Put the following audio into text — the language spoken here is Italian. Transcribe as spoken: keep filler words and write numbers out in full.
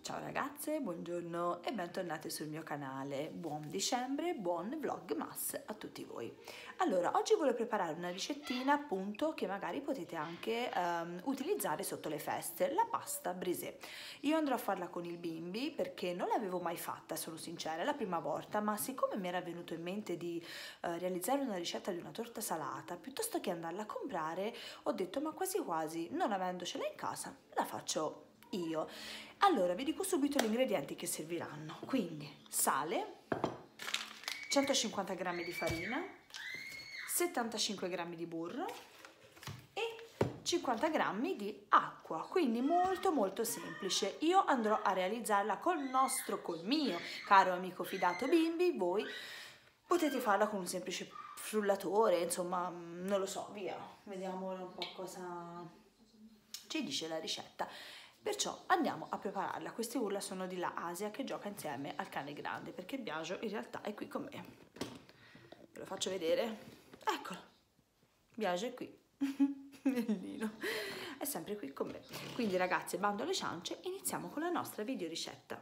Ciao ragazze, buongiorno e bentornate sul mio canale. Buon dicembre, buon vlogmas a tutti voi. Allora, oggi voglio preparare una ricettina appunto che magari potete anche um, utilizzare sotto le feste, la pasta brisée. Io andrò a farla con il bimbi perché non l'avevo mai fatta, sono sincera, è la prima volta, ma siccome mi era venuto in mente di uh, realizzare una ricetta di una torta salata, piuttosto che andarla a comprare, ho detto ma quasi quasi, non avendocela in casa, la faccio io. Allora vi dico subito gli ingredienti che serviranno. Quindi sale, centocinquanta grammi di farina, settantacinque grammi di burro e cinquanta grammi di acqua, quindi molto molto semplice. Io andrò a realizzarla col nostro, col mio caro amico fidato bimbi. Voi potete farla con un semplice frullatore, insomma, non lo so, via, vediamo un po' cosa ci dice la ricetta. Perciò andiamo a prepararla. Queste urla sono di là Asia che gioca insieme al cane grande, perché Biagio in realtà è qui con me. Ve lo faccio vedere. Eccolo, Biagio è qui. Bellino, è sempre qui con me. Quindi ragazze, bando alle ciance, iniziamo con la nostra video ricetta.